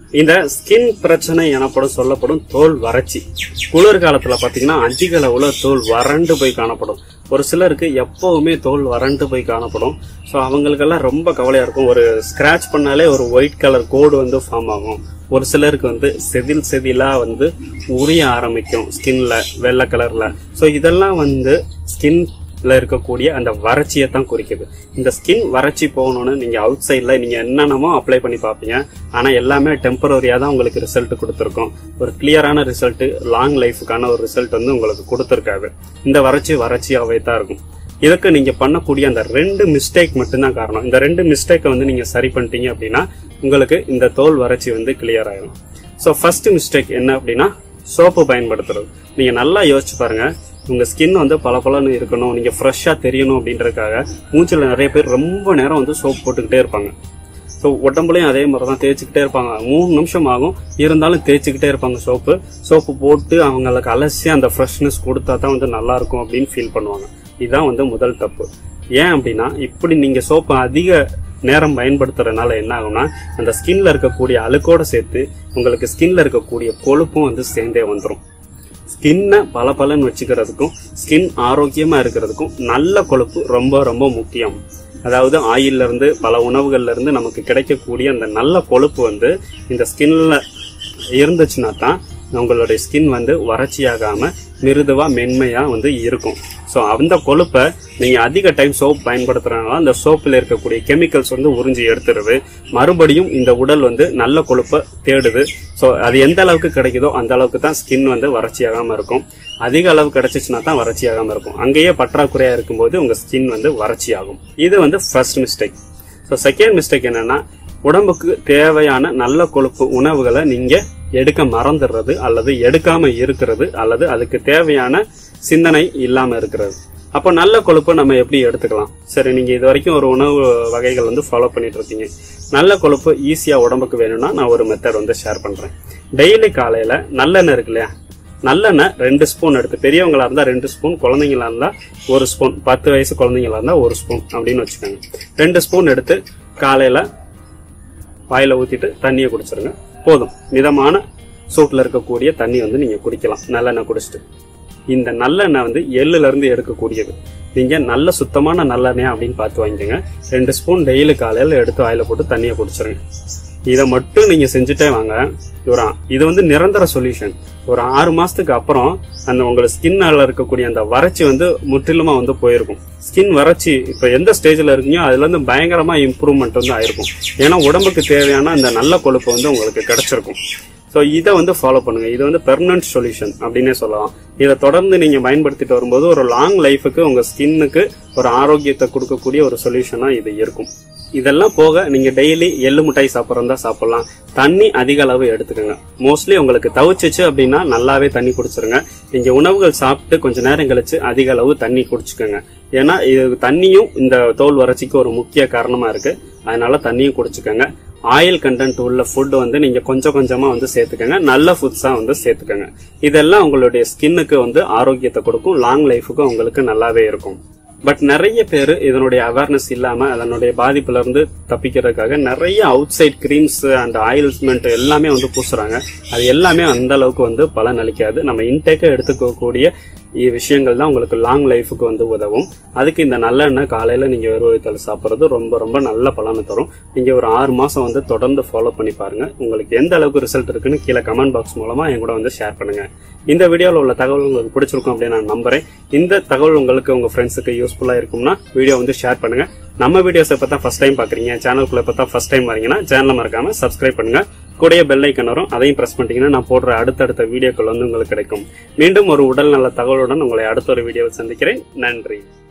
இந்த ஸ்கின் பிரச்சனை எனப்படும் சொல்லப்படும் தோல் வறட்சி குளிர்காலத்துல பாத்தீங்கன்னா அதிக அளவுல தோல் வறண்டு போய் காணப்படும். ஒரு சிலருக்கு எப்பவுமே தோல் வறண்டு போய் காணப்படும். ஸோ அவங்களுக்கெல்லாம் ரொம்ப கவலையா இருக்கும். ஒரு ஸ்கிராச் பண்ணாலே ஒரு ஒயிட் கலர் கோடு வந்து ஃபார்ம் ஆகும். ஒரு சிலருக்கு வந்து செதில் செதிலா வந்து உரிய ஆரம்பிக்கும் ஸ்கின்ல வெள்ளை கலர்ல. ஸோ இதெல்லாம் வந்து ஸ்கின்ல இருக்கக்கூடிய அந்த வறட்சியை தான் குறிக்குது. இந்த ஸ்கின் வறட்சி போகணும்னு நீங்க அவுட் சைட்ல நீங்க என்னென்னமோ அப்ளை பண்ணி பார்ப்பீங்க. ஆனா எல்லாமே டெம்பரரியா தான் உங்களுக்கு ரிசல்ட் கொடுத்துருக்கும். ஒரு கிளியரான ரிசல்ட் லாங் லைஃபுக்கான ஒரு ரிசல்ட் வந்து உங்களுக்கு கொடுத்துருக்காது. இந்த வறட்சியாவே தான் இருக்கும். இதுக்கு நீங்க பண்ணக்கூடிய அந்த 2 மிஸ்டேக் மட்டும்தான் காரணம். இந்த 2 மிஸ்டேக்கை வந்து நீங்க சரி பண்ணிட்டீங்க அப்படின்னா உங்களுக்கு இந்த தோல் வறட்சி வந்து கிளியர் ஆயிடும். ஸோ ஃபர்ஸ்ட் மிஸ்டேக் என்ன அப்படின்னா சோப்பு பயன்படுத்துறது. நீங்க நல்லா யோசிச்சு பாருங்க. உங்க ஸ்கின் வந்து பளபளன்னு இருக்கணும், நீங்க ஃப்ரெஷ்ஷா தெரியணும் அப்படின்றதுக்காக மூஞ்சில நிறைய பேர் ரொம்ப நேரம் வந்து சோப் போட்டுக்கிட்டே இருப்பாங்க. ஸோ உடம்புலையும் அதே மாதிரி தான் தேய்ச்சிக்கிட்டே இருப்பாங்க. 3 நிமிஷம் ஆகும், இருந்தாலும் தேய்ச்சிக்கிட்டே இருப்பாங்க. சோப்பு போட்டு அவங்களுக்கு அலசி அந்த ஃப்ரெஷ்னஸ் கொடுத்தா தான் வந்து நல்லா இருக்கும் அப்படின்னு ஃபீல் பண்ணுவாங்க. இதுதான் வந்து முதல் தப்பு. ஏன் அப்படின்னா இப்படி நீங்க சோப்பை அதிக நேரம் பயன்படுத்துறதுனால என்ன ஆகும்னா அந்த ஸ்கின்ல இருக்கக்கூடிய அழுக்கோட சேர்த்து உங்களுக்கு ஸ்கின்ல இருக்கக்கூடிய கொழுப்பும் வந்து சேர்ந்தே வந்துடும். ஸ்கின்னை பலன்னு வச்சுக்கிறதுக்கும் ஸ்கின் ஆரோக்கியமா இருக்கிறதுக்கும் நல்ல கொழுப்பு ரொம்ப ரொம்ப முக்கியம். அதாவது ஆயில்ல இருந்து பல உணவுகள்ல இருந்து நமக்கு கிடைக்கக்கூடிய அந்த நல்ல கொழுப்பு வந்து இந்த ஸ்கின்ல இருந்துச்சுன்னா தான் உங்களுடைய ஸ்கின் வந்து வறட்சியாகாம மிருதுவா மென்மையா வந்து இருக்கும். ஸோ அந்த கொழுப்பை நீங்க அதிக டைம் சோப் பயன்படுத்துறதுனால அந்த சோப்பில் இருக்கக்கூடிய கெமிக்கல்ஸ் வந்து உறிஞ்சி எடுத்துருது. மறுபடியும் இந்த உடல் வந்து நல்ல கொழுப்பை தேடுது. ஸோ அது எந்த அளவுக்கு கிடைக்குதோ அந்த அளவுக்கு தான் ஸ்கின் வந்து வறட்சியாகாம இருக்கும். அதிக அளவு கிடைச்சிச்சுன்னா தான் வறட்சியாகாம இருக்கும். அங்கேயே பற்றாக்குறையா இருக்கும்போது உங்க ஸ்கின் வந்து வறட்சியாகும். இது வந்து first mistake. So second mistake என்னன்னா உடம்புக்கு தேவையான நல்ல கொழுப்பு உணவுகளை நீங்க எடுக்க மறந்துடுறது அல்லது எடுக்காம இருக்கிறது அல்லது அதுக்கு தேவையான சிந்தனை இல்லாம இருக்கிறது. அப்போ நல்ல கொழுப்பை நம்ம எப்படி எடுத்துக்கலாம்? சரி, நீங்க இது வரைக்கும் ஒரு உணவு வகைகள் வந்து ஃபாலோ பண்ணிட்டு இருக்கீங்க. நல்ல கொழுப்பு ஈஸியா உடம்புக்கு வேணும்னா நான் ஒரு மெத்தட் வந்து ஷேர் பண்றேன். டெய்லி காலையில நல்லெண்ணெய் இருக்கு இல்லையா, நல்லெண்ணெய் 2 ஸ்பூன் எடுத்து, பெரியவங்களா இருந்தா 2 ஸ்பூன், குழந்தைங்களா இருந்தா 1 ஸ்பூன், 10 வயசு குழந்தைங்களா இருந்தா 1 ஸ்பூன் அப்படின்னு வச்சுக்கோங்க. 2 ஸ்பூன் எடுத்து காலையில வாயில ஊத்திட்டு தண்ணியை குடிச்சிருங்க. போதும். மிதமான சூட்ல இருக்கக்கூடிய தண்ணி வந்து நீங்க குடிக்கலாம் நல்லெண்ணெய் குடிச்சிட்டு. இந்த நல்லெண்ணெய் வந்து எள்ளுல இருந்து எடுக்கக்கூடியது. நீங்க நல்ல சுத்தமான நல்லெண்ணெய் அப்படின்னு பார்த்து வாங்கிக்கோங்க. 2 ஸ்பூன் டெய்லி காலையில எடுத்து வாயில போட்டு தண்ணியை குடிச்சிருங்க. இதை மட்டும் நீங்க செஞ்சுட்டே வாங்க. இது வந்து நிரந்தர சொல்யூஷன். ஒரு 6 மாசத்துக்கு அப்புறம் அந்த உங்களோட ஸ்கின்னால இருக்கக்கூடிய அந்த வறட்சி வந்து முற்றிலுமா வந்து போயிருக்கும். ஸ்கின் வறட்சி இப்ப எந்த ஸ்டேஜ்ல இருக்கீங்க அதுல இருந்து பயங்கரமா இம்ப்ரூவ்மெண்ட் வந்து ஆயிருக்கும். ஏன்னா உடம்புக்கு தேவையான அந்த நல்ல கொழுப்பு வந்து உங்களுக்கு கிடைச்சிருக்கும். ஸோ இதை வந்து ஃபாலோ பண்ணுங்க. இது வந்து பெர்மனன்ட் சொல்யூஷன் அப்படின்னே சொல்லலாம். இதை தொடர்ந்து நீங்க பயன்படுத்திட்டு வரும்போது ஒரு லாங் லைஃபுக்கு உங்க ஸ்கின்னுக்கு ஒரு ஆரோக்கியத்தை கொடுக்கக்கூடிய ஒரு சொல்யூஷனா இது இருக்கும். இதெல்லாம் போக நீங்க டெய்லி எள்ளு மிட்டாய் சாப்பிட்றதா சாப்பிடலாம். தண்ணி அதிக அளவு எடுத்துக்கோங்க. மோஸ்ட்லி உங்களுக்கு தவிச்சிச்சு அப்படின்னா நல்லாவே தண்ணி குடிச்சிருங்க. நீங்க உணவுகள் சாப்பிட்டு கொஞ்ச நேரம் கழிச்சு அதிக அளவு தண்ணி குடிச்சுக்கோங்க. ஏன்னா இது தண்ணியும் இந்த தோல் வறட்சிக்கு ஒரு முக்கிய காரணமா இருக்கு. அதனால தண்ணியும் குடிச்சுக்கோங்க. ஆயில் கண்டென்ட் உள்ள ஃபுட் வந்து நீங்க கொஞ்சமா வந்து சேர்த்துக்கோங்க. நல்ல ஃபுட்ஸா வந்து சேர்த்துக்கோங்க. இதெல்லாம் உங்களுடைய ஸ்கின்னுக்கு வந்து ஆரோக்கியத்தை கொடுக்கும். லாங் லைஃபுக்கு உங்களுக்கு நல்லாவே இருக்கும். பட் நிறைய பேர் இதனுடைய அவேர்னஸ் இல்லாம அதனுடைய பாதிப்புல இருந்து தப்பிக்கிறதுக்காக நிறைய outside creams and ointment எல்லாமே வந்து பூசுறாங்க. அது எல்லாமே அந்த அளவுக்கு வந்து பலன் அளிக்காது. நம்ம இன்டேக்கா எடுத்துக்கக்கூடிய விஷயங்கள் தான் உங்களுக்கு லாங் லைஃபுக்கு வந்து உதவும். அதுக்கு இந்த நல்லெண்ணெய் காலையில நீங்க வெறும் வயித்துல சாப்பிட்றது ரொம்ப ரொம்ப நல்ல பலனை தரும். நீங்க ஒரு 6 மாசம் வந்து தொடர்ந்து ஃபாலோ பண்ணி பாருங்க. உங்களுக்கு எந்த அளவுக்கு ரிசல்ட் இருக்குன்னு கீழே கமெண்ட் பாக்ஸ் மூலமா என் கூட வந்து ஷேர் பண்ணுங்க. இந்த வீடியோவில் உள்ள தகவல் உங்களுக்கு பிடிச்சிருக்கும் அப்படின்னு நான் நம்புறேன். இந்த தகவல் உங்களுக்கு உங்க ஃப்ரெண்ட்ஸுக்கு யூஸ்ஃபுல்லா இருக்கும்னா வீடியோ வந்து ஷேர் பண்ணுங்க. நம்ம வீடியோஸ் இப்ப தான் ஃபர்ஸ்ட் டைம் பாக்குறீங்க, சேனலுக்குள்ள இப்ப தான் ஃபர்ஸ்ட் டைம் வரீங்கன்னா சேனலை மறக்காம சப்ஸ்கிரைப் பண்ணுங்க. கூடயே பெல் ஐக்கன் வரும், அதையும் பிரஸ் பண்ணிட்டீங்கன்னா நான் போடுற அடுத்தடுத்த வீடியோக்கள் வந்து உங்களுக்கு கிடைக்கும். மீண்டும் ஒரு உடல் நல தகவலுடன் உங்களை அடுத்த ஒரு வீடியோவில் சந்திக்கிறேன். நன்றி.